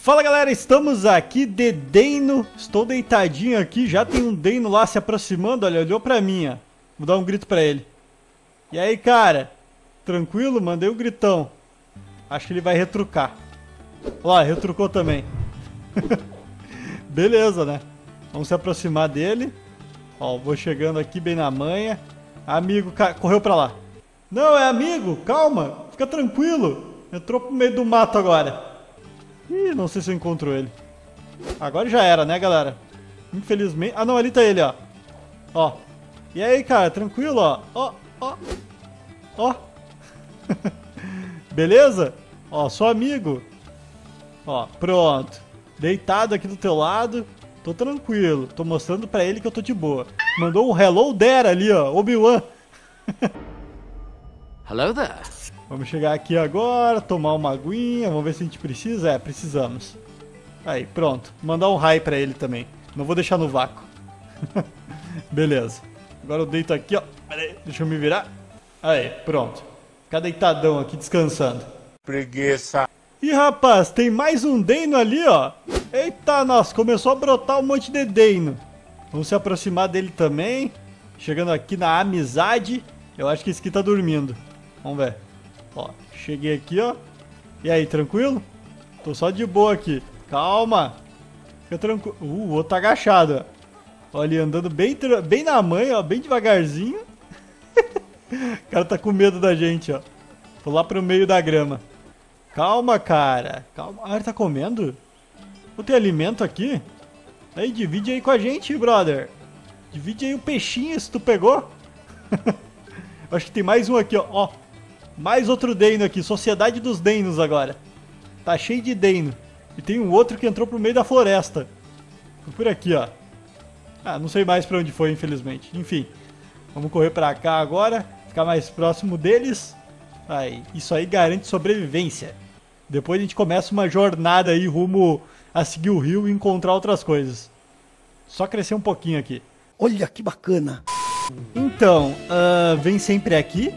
Fala galera, estamos aqui de Deino. Estou deitadinho aqui, já tem um Deino lá se aproximando, olha, olhou pra mim, ó. Vou dar um grito pra ele. E aí, cara? Tranquilo? Mandei um gritão. Acho que ele vai retrucar. Ó, retrucou também. Beleza, né? Vamos se aproximar dele. Ó, vou chegando aqui bem na manha. Amigo, correu pra lá. Não, é amigo, calma, fica tranquilo. Entrou pro meio do mato agora. Ih, não sei se eu encontro ele. Agora já era, né, galera? Infelizmente... Ah, não, ali tá ele, ó. Ó. E aí, cara, tranquilo, ó. Ó, ó. Ó. Beleza? Ó, sou amigo. Ó, pronto. Deitado aqui do teu lado. Tô tranquilo. Tô mostrando pra ele que eu tô de boa. Mandou um hello there ali, ó. Obi-Wan. Hello there. Vamos chegar aqui agora, tomar uma aguinha, vamos ver se a gente precisa. É, precisamos. Aí, pronto. Mandar um raio pra ele também. Não vou deixar no vácuo. Beleza. Agora eu deito aqui, ó. Pera aí, deixa eu me virar. Aí, pronto. Ficar deitadão aqui, descansando. Preguiça. Ih, rapaz, tem mais um Deino ali, ó. Eita, nossa, começou a brotar um monte de Deino. Vamos se aproximar dele também. Chegando aqui na amizade. Eu acho que esse aqui tá dormindo. Vamos ver. Ó, cheguei aqui, ó. E aí, tranquilo? Tô só de boa aqui. Calma. Fica tranquilo. O outro tá agachado, ó. Olha, andando bem na manha, ó. Bem devagarzinho. O cara tá com medo da gente, ó. Tô lá pro meio da grama. Calma, cara. Calma. Ah, ele tá comendo? Não tem alimento aqui? Aí, divide aí com a gente, brother. Divide aí o peixinho, se tu pegou. Acho que tem mais um aqui, ó. Ó. Mais outro Deino aqui, Sociedade dos Deinos agora. Tá cheio de Deino. E tem um outro que entrou pro meio da floresta. Foi por aqui, ó. Ah, não sei mais pra onde foi, infelizmente. Enfim, vamos correr pra cá agora. Ficar mais próximo deles. Aí, isso aí garante sobrevivência. Depois a gente começa uma jornada aí rumo a seguir o rio e encontrar outras coisas. Só crescer um pouquinho aqui. Olha que bacana. Então, vem sempre aqui.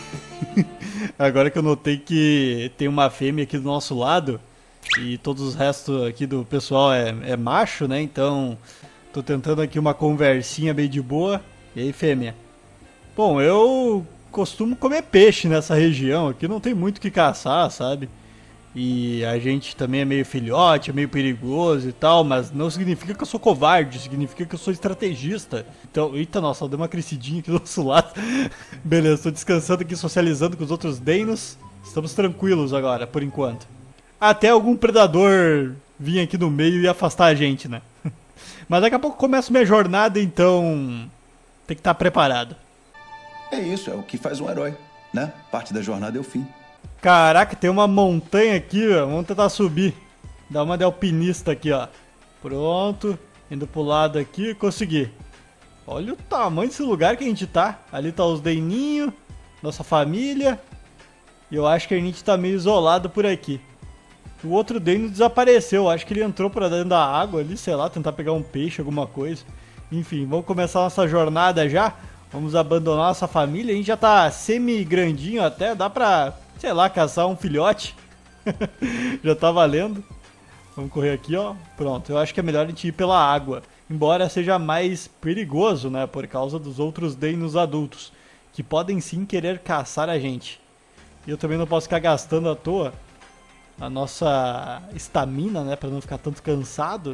Agora que eu notei que tem uma fêmea aqui do nosso lado e todos os restos aqui do pessoal é macho, né? Então, tô tentando aqui uma conversinha bem de boa. E aí, fêmea? Bom, eu costumo comer peixe nessa região. Aqui não tem muito o que caçar, sabe? E a gente também é meio filhote, é meio perigoso e tal, mas não significa que eu sou covarde, significa que eu sou estrategista. Então, eita, nossa, deu uma crescidinha aqui do nosso lado. Beleza, tô descansando aqui, socializando com os outros Deinos. Estamos tranquilos agora, por enquanto. Até algum predador vir aqui no meio e afastar a gente, né? Mas daqui a pouco começa minha jornada, então tem que estar preparado. É isso, é o que faz um herói, né? Parte da jornada é o fim. Caraca, tem uma montanha aqui, ó. Vamos tentar subir. Dar uma de alpinista aqui, ó. Pronto. Indo pro lado aqui, consegui. Olha o tamanho desse lugar que a gente tá. Ali tá os Deininhos, nossa família. E eu acho que a gente tá meio isolado por aqui. O outro Deino desapareceu. Acho que ele entrou pra dentro da água ali, sei lá, tentar pegar um peixe, alguma coisa. Enfim, vamos começar nossa jornada já. Vamos abandonar nossa família. A gente já tá semi-grandinho até, dá pra... sei lá, caçar um filhote. Já tá valendo. Vamos correr aqui, ó. Pronto, eu acho que é melhor a gente ir pela água. Embora seja mais perigoso, né? Por causa dos outros Deinos adultos. Que podem sim querer caçar a gente. E eu também não posso ficar gastando à toa a nossa estamina, né? Pra não ficar tanto cansado.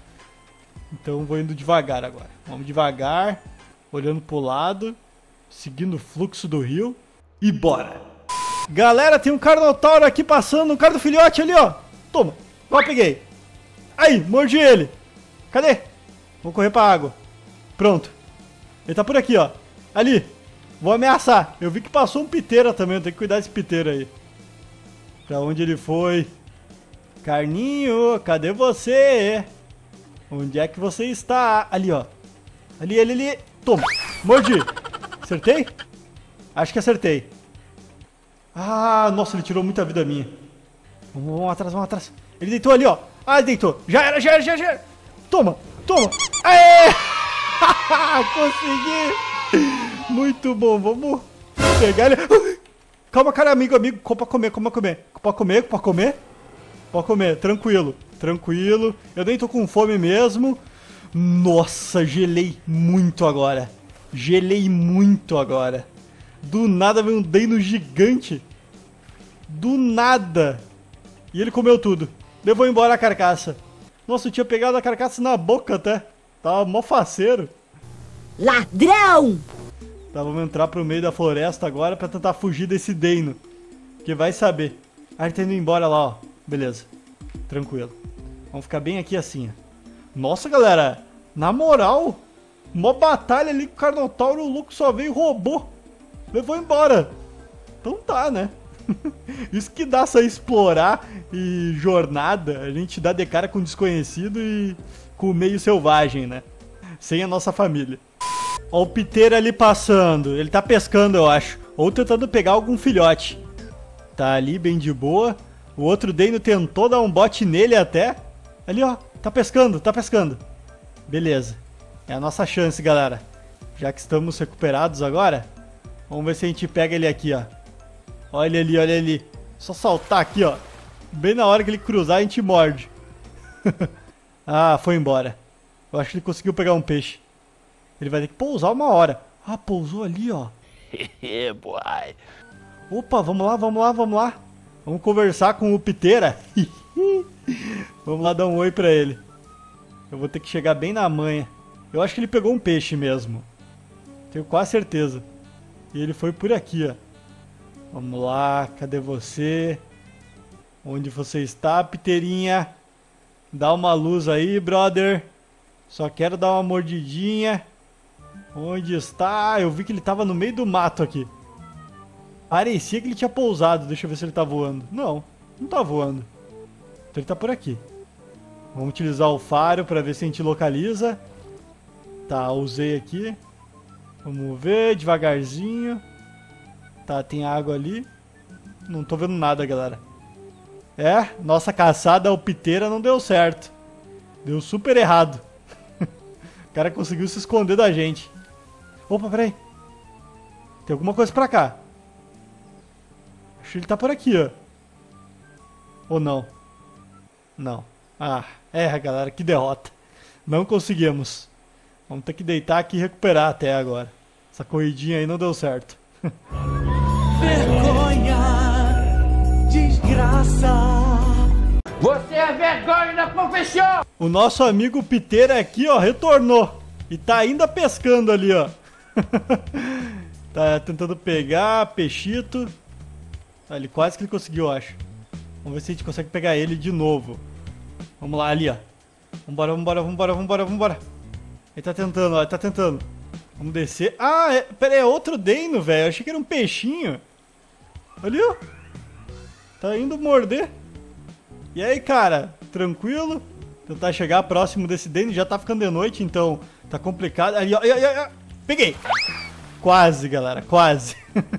Então vou indo devagar agora. Vamos devagar. Olhando pro lado. Seguindo o fluxo do rio. E bora! Galera, tem um Carnotauro aqui passando, um cara do filhote ali, ó. Toma, ó, peguei. Aí, mordi ele. Cadê? Vou correr pra água. Pronto. Ele tá por aqui, ó. Ali. Vou ameaçar. Eu vi que passou um piteira também, eu tenho que cuidar desse piteira aí. Pra onde ele foi? Carninho, cadê você? Onde é que você está? Ali, ó. Ali. Toma, mordi. Acertei? Acho que acertei. Ah, nossa, ele tirou muita vida minha. Vamos atrás. Ele deitou ali, ó. Ah, ele deitou. Já era. Toma. Aê! Consegui. Muito bom, vamos pegar ele. Calma, cara, amigo. Pode comer. Pode comer, tranquilo. tranquilo. Eu nem tô com fome mesmo. Nossa, gelei muito agora. Gelei muito agora. Do nada veio um Deino gigante. Do nada. E ele comeu tudo. Levou embora a carcaça. Nossa, eu tinha pegado a carcaça na boca até. Tava mó faceiro. Ladrão! Tá, vamos entrar pro meio da floresta agora pra tentar fugir desse Deino. Que vai saber. Ah, ele tá indo embora lá, ó. Beleza. Tranquilo. Vamos ficar bem aqui assim, ó. Nossa, galera. Na moral, mó batalha ali com o Carnotauro. O louco só veio e roubou. Levou embora. Então tá, né? Isso que dá essa explorar e jornada. A gente dá de cara com o desconhecido e com o meio selvagem, né? Sem a nossa família. Ó o piteiro ali passando. Ele tá pescando, eu acho. Ou tentando pegar algum filhote. Tá ali bem de boa. O outro Deino tentou dar um bote nele até. Ali, ó. Tá pescando, tá pescando. Beleza. É a nossa chance, galera. Já que estamos recuperados agora, vamos ver se a gente pega ele aqui, ó. Olha ali, olha ali. Só saltar aqui, ó. Bem na hora que ele cruzar, a gente morde. Ah, foi embora. Eu acho que ele conseguiu pegar um peixe. Ele vai ter que pousar uma hora. Ah, pousou ali, ó. Opa, vamos lá, vamos lá, vamos lá. Vamos conversar com o Piteira. Vamos lá dar um oi pra ele. Eu vou ter que chegar bem na manha. Eu acho que ele pegou um peixe mesmo. Tenho quase certeza. E ele foi por aqui, ó. Vamos lá, cadê você? Onde você está, Piteirinha? Dá uma luz aí, brother. Só quero dar uma mordidinha. Onde está? Eu vi que ele tava no meio do mato aqui. Parecia que ele tinha pousado. Deixa eu ver se ele tá voando. Não, não tá voando. Então ele tá por aqui. Vamos utilizar o faro pra ver se a gente localiza. Tá, usei aqui. Vamos ver, devagarzinho. Tá, tem água ali. Não tô vendo nada, galera. É, nossa caçada ao Piteira não deu certo. Deu super errado. O cara conseguiu se esconder da gente. Opa, peraí. Tem alguma coisa pra cá. Acho que ele tá por aqui, ó. Ou não? Não. Ah, galera, que derrota. Não conseguimos. Vamos ter que deitar aqui e recuperar até agora. Essa corridinha aí não deu certo. Vergonha, desgraça. Você é vergonha da profissão! O nosso amigo Piteira aqui, ó, retornou. E tá ainda pescando ali, ó. Tá tentando pegar peixito. Ah, ele quase que ele conseguiu, eu acho. Vamos ver se a gente consegue pegar ele de novo. Vamos lá, ali, ó. Vambora, vambora, vambora, vambora, vambora. Ele tá tentando, ó, ele tá tentando. Vamos descer. Ah, pera aí, é outro Deino, velho. Eu achei que era um peixinho. Ali, ó. Tá indo morder. E aí, cara? Tranquilo? Tentar chegar próximo desse Deino. Já tá ficando de noite, então tá complicado. Ali, ó. Peguei. Quase, galera. Quase.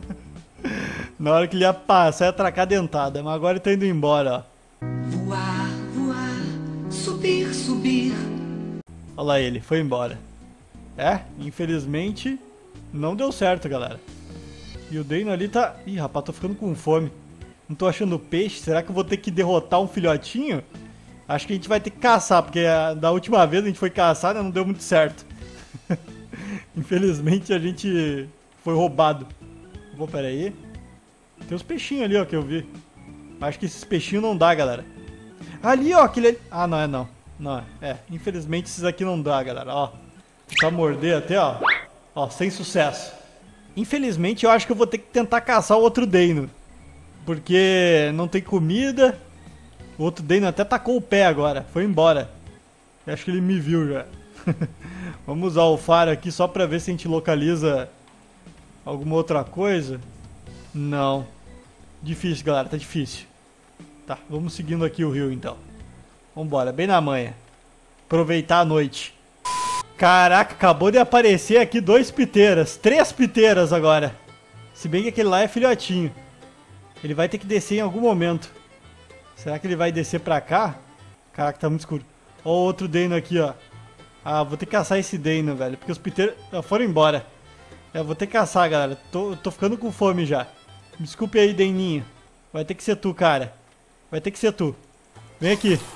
Na hora que ele ia passar, ia atracar a dentada. Mas agora ele tá indo embora, ó. Voar, voar, subir, subir. Olha lá ele. Foi embora. É, infelizmente não deu certo, galera. E o Deino ali tá... Ih, rapaz, tô ficando com fome. Não tô achando peixe. Será que eu vou ter que derrotar um filhotinho? Acho que a gente vai ter que caçar, porque da última vez a gente foi caçar, né? Não deu muito certo. Infelizmente a gente foi roubado. Vou, pera aí. Tem uns peixinhos ali, ó, que eu vi. Acho que esses peixinhos não dá, galera. Ali, ó, aquele ali... Ah, não é não. Não é. Infelizmente esses aqui não dá, galera, ó. Pra morder até, ó. Ó, sem sucesso. Infelizmente eu acho que eu vou ter que tentar caçar o outro Deino. Porque não tem comida. O outro Deino até tacou o pé agora. Foi embora. Eu acho que ele me viu já. Vamos usar o faro aqui só pra ver se a gente localiza alguma outra coisa. Não. Difícil, galera. Tá difícil. Tá, vamos seguindo aqui o rio então. Vambora, bem na manhã. Aproveitar a noite. Caraca, acabou de aparecer aqui 2 piteiras. 3 piteiras agora. Se bem que aquele lá é filhotinho. Ele vai ter que descer em algum momento. Será que ele vai descer pra cá? Caraca, tá muito escuro. Ó o outro Deino aqui, ó. Ah, vou ter que caçar esse Deino, velho. Porque os piteiros foram embora. Vou ter que caçar, galera. Tô ficando com fome já. Desculpe aí, Deininho. Vai ter que ser tu, cara. Vai ter que ser tu. Vem aqui.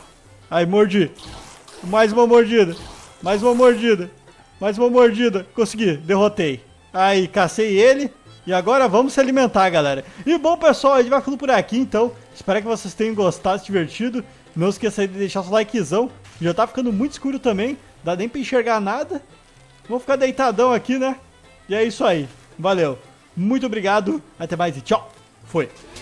Aí, mordi. Mais uma mordida. Mais uma mordida. Mais uma mordida. Consegui, derrotei. Aí, cacei ele. E agora vamos se alimentar, galera. E bom, pessoal, a gente vai ficando por aqui, então. Espero que vocês tenham gostado, se divertido. Não esqueça de deixar seu likezão. Já tá ficando muito escuro também. Dá nem pra enxergar nada. Vou ficar deitadão aqui, né? E é isso aí. Valeu. Muito obrigado. Até mais e tchau. Foi.